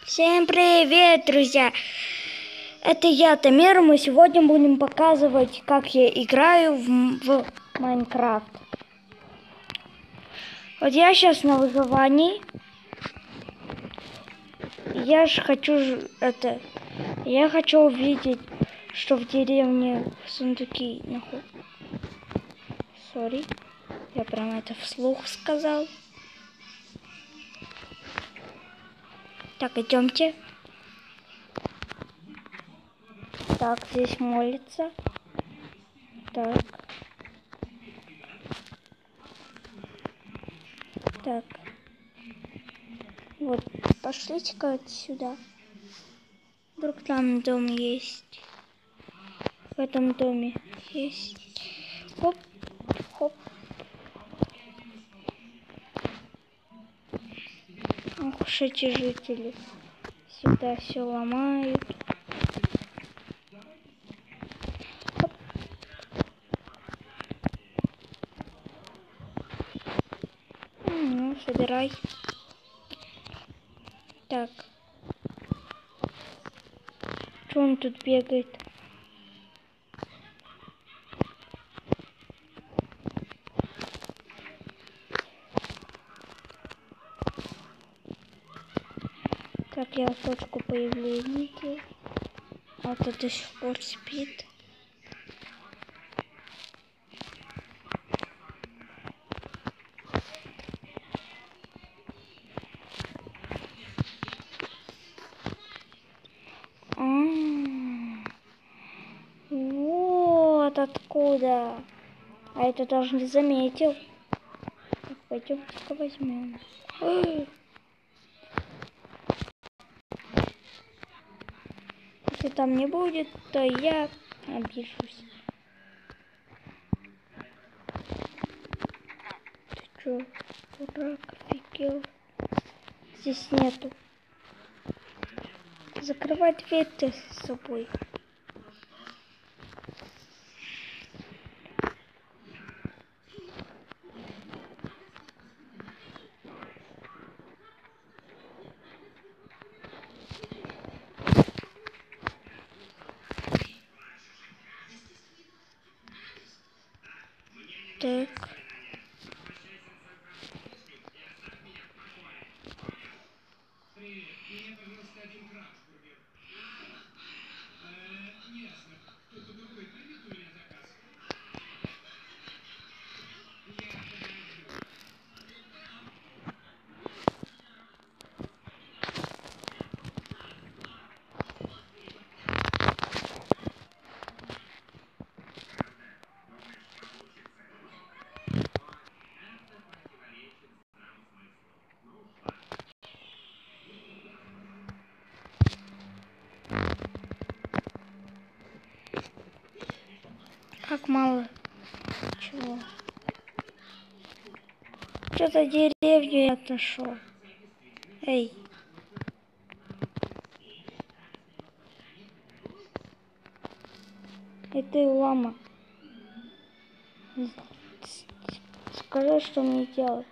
Всем привет, друзья! Это я, Тамир. Мы сегодня будем показывать, как я играю в Майнкрафт. Вот я сейчас на выживании. Я хочу увидеть, что в деревне сундуки находятся. Сори, я прям это вслух сказал. Так, идемте. Так, здесь молится. Так. Так. Вот, пошлите-ка отсюда. Вдруг там дом есть. В этом доме есть. Хоп, хоп. Ох уж эти жители. Всегда все ломают. Хоп. Ну, собирай. Так. Что он тут бегает? Так, я точку появления делаю. А то до сих пор спит. Вот откуда. А это даже не заметил. Так, пойдем-ка возьмем. Если там не будет, то я обижусь. Ты чё, дурак, офигел? Здесь нету. Закрывай дверь ты с собой. Так. Как мало. Чего? Что-то деревню я отошел. Эй. И ты, лама. Скажи, что мне делать.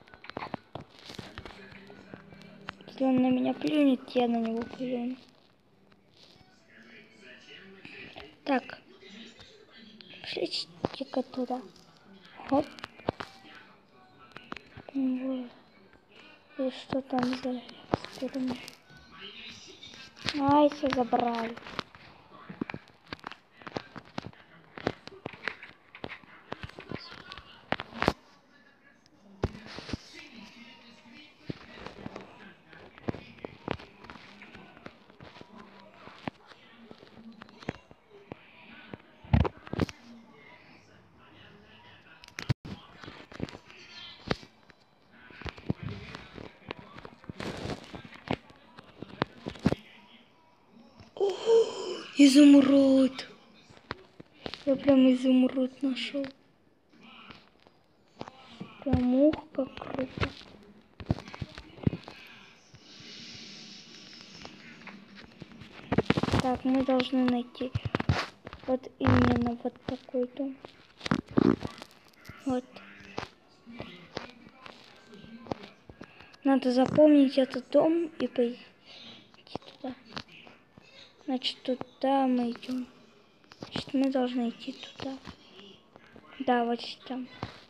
Если он на меня плюнет, я на него плюну. Так. Шлите-ка туда. Хоп. Вот. И что там за эксперимент? Ай, все забрали. Изумруд. Я прям изумруд нашел. Прям ух, как круто. Так, мы должны найти вот именно вот такой дом. Вот. Надо запомнить этот дом и идти туда. Значит, туда мы идем. Значит, мы должны идти туда. Да, вот там.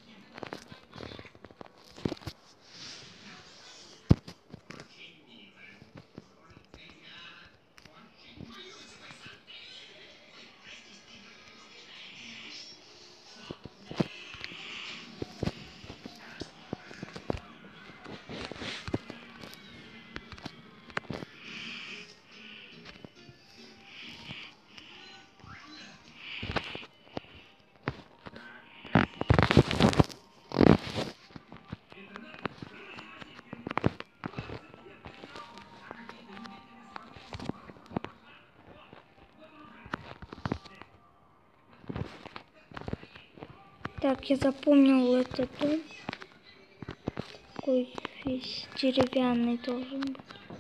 Так, я запомнил этот дом. Такой весь деревянный должен быть.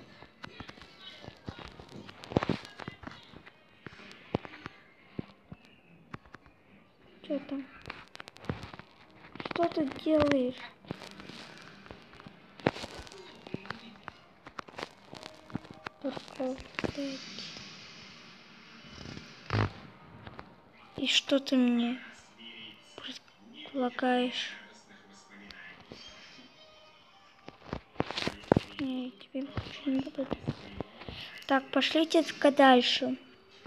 Что там? Что ты делаешь? Только... И что ты мне предлагаешь? Не, тебе больше не буду. Так, пошлите-ка дальше.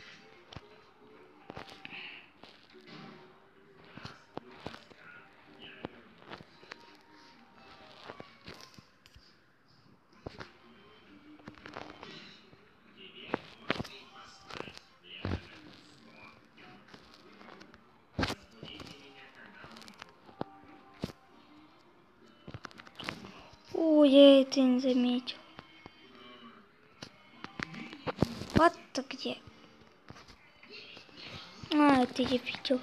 О, я это не заметил. Вот ты где. А, это я видел.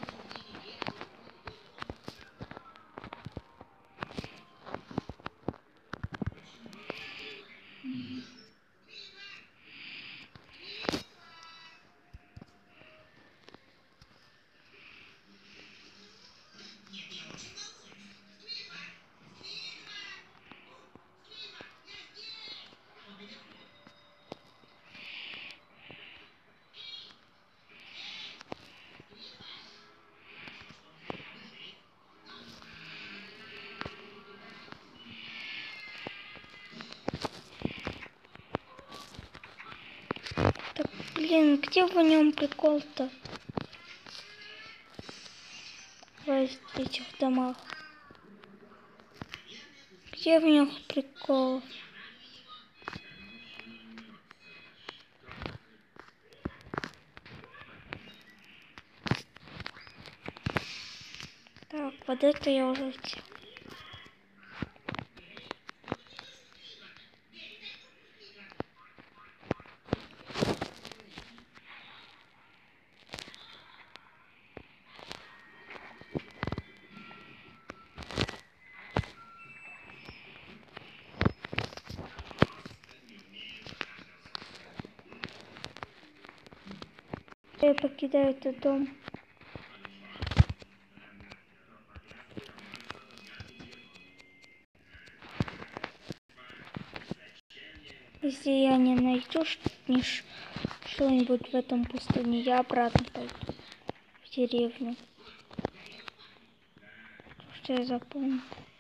Так, блин, где в нем прикол-то? В этих домах. Где в них прикол? Так, вот это я уже видел. Я покидаю этот дом. Если я не найду что-нибудь в этом пустыне, я обратно пойду в деревню. Что я запомнил.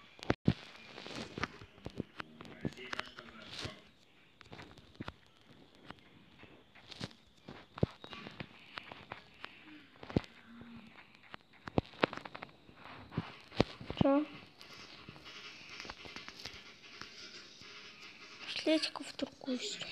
Чё? Пошлите-ка в другую сторону.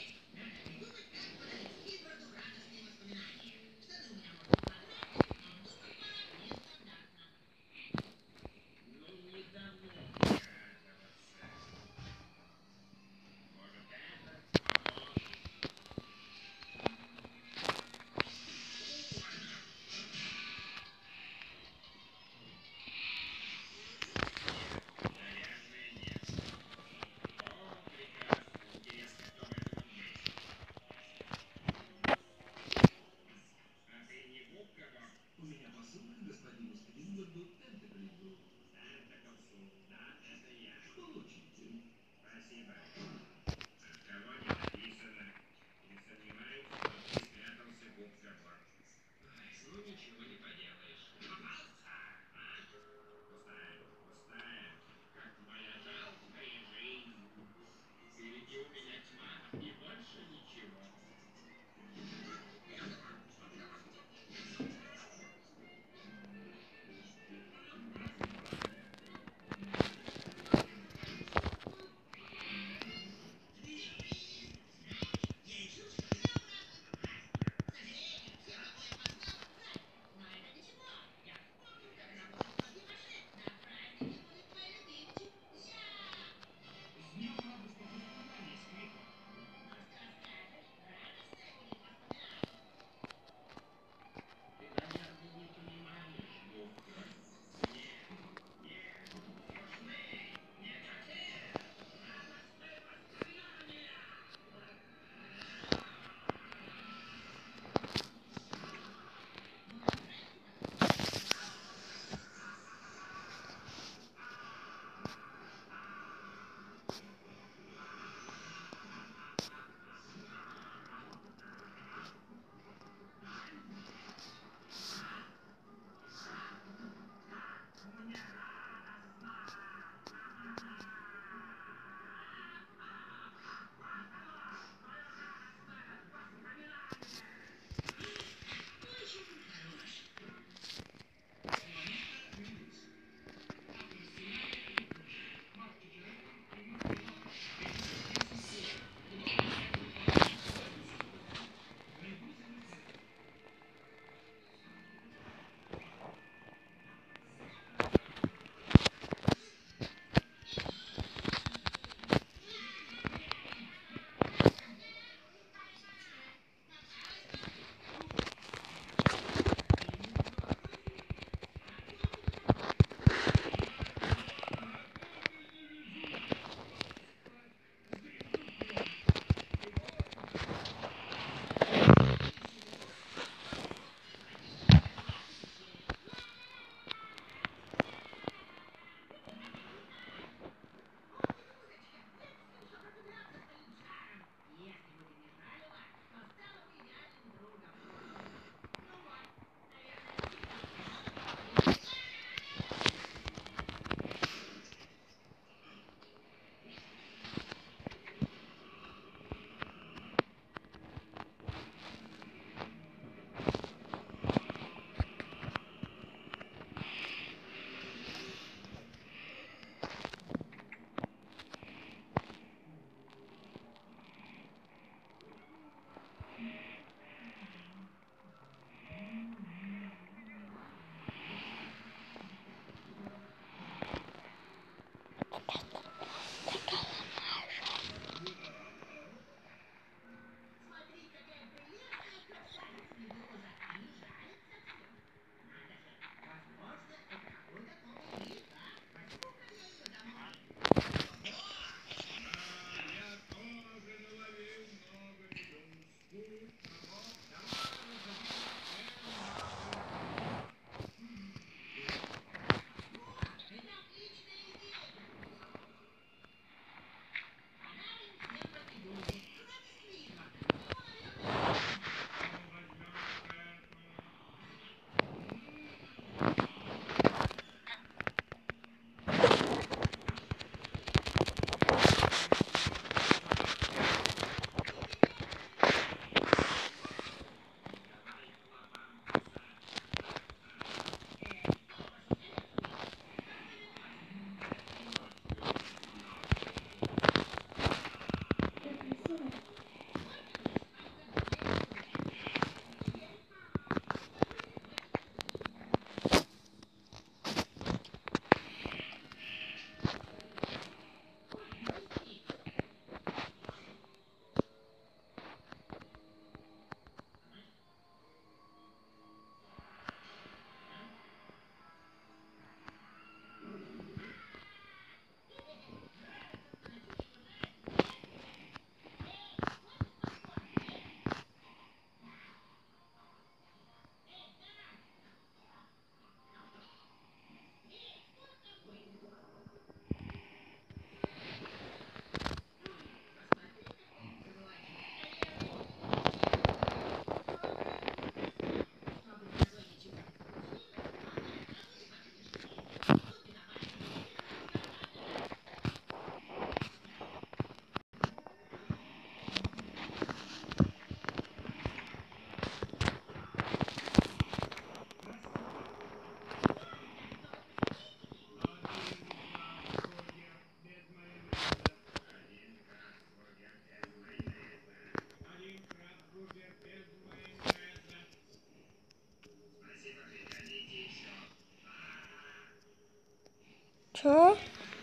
Чё?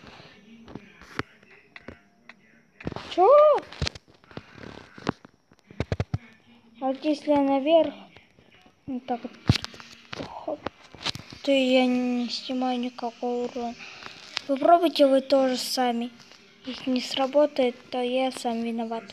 Чё? А вот если я наверх, вот так вот, хоп, то я не снимаю никакого урона. Попробуйте вы тоже сами. Если не сработает, то я сам виноват.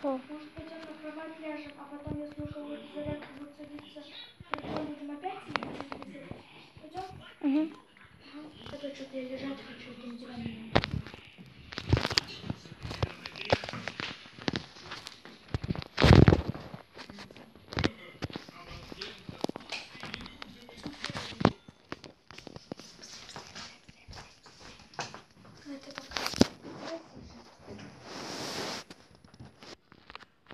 Что? Может, пойдем на кровать ляжем, а потом, если у кого-то зарядка будет садиться, телефон будем опять сидеть? Пойдем? Угу. Ага. А то что-то я лежать хочу, это на диване.